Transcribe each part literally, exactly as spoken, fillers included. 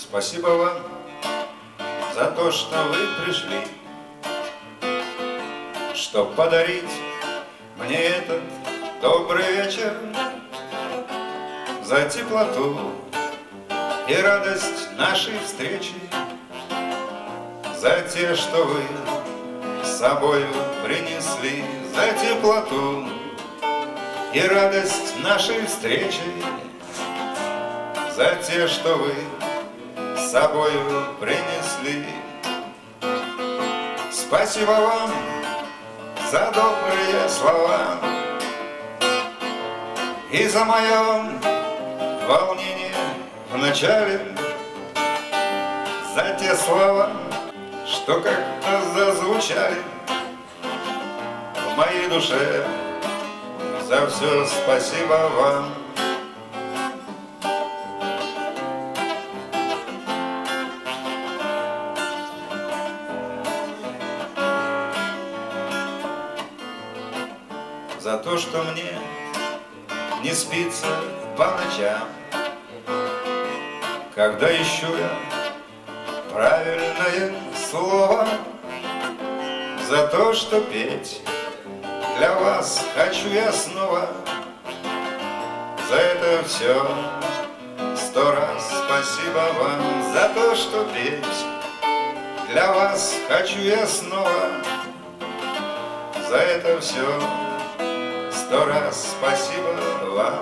Спасибо вам за то, что вы пришли, чтоб подарить мне этот добрый вечер, за теплоту и радость нашей встречи, за те, что вы с собою принесли, за теплоту и радость нашей встречи, за те, что вы с собою принесли. Спасибо вам за добрые слова и за мое волнение в начале, за те слова, что как-то зазвучали в моей душе. За все спасибо вам. За то, что мне не спится по ночам, когда ищу я правильное слово, за то, что петь для вас хочу я снова. За это все сто раз спасибо вам. За то, что петь для вас хочу я снова. За это все сто раз спасибо вам.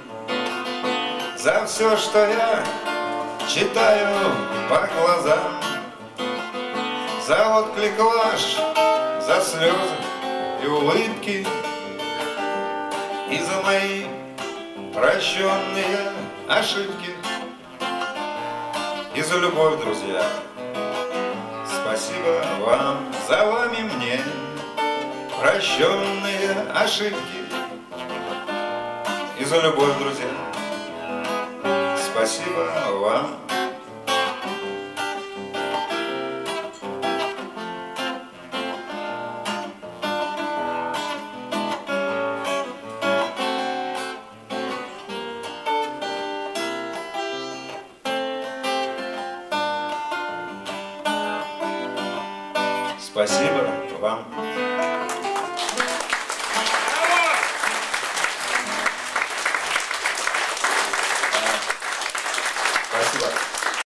За все, что я читаю по глазам, за отклик ваш, за слезы и улыбки, и за мои прощенные ошибки, и за любовь, друзья. Спасибо вам, за вами мне прощенные ошибки, и за любовь, друзья. Спасибо вам. Спасибо вам. Спасибо.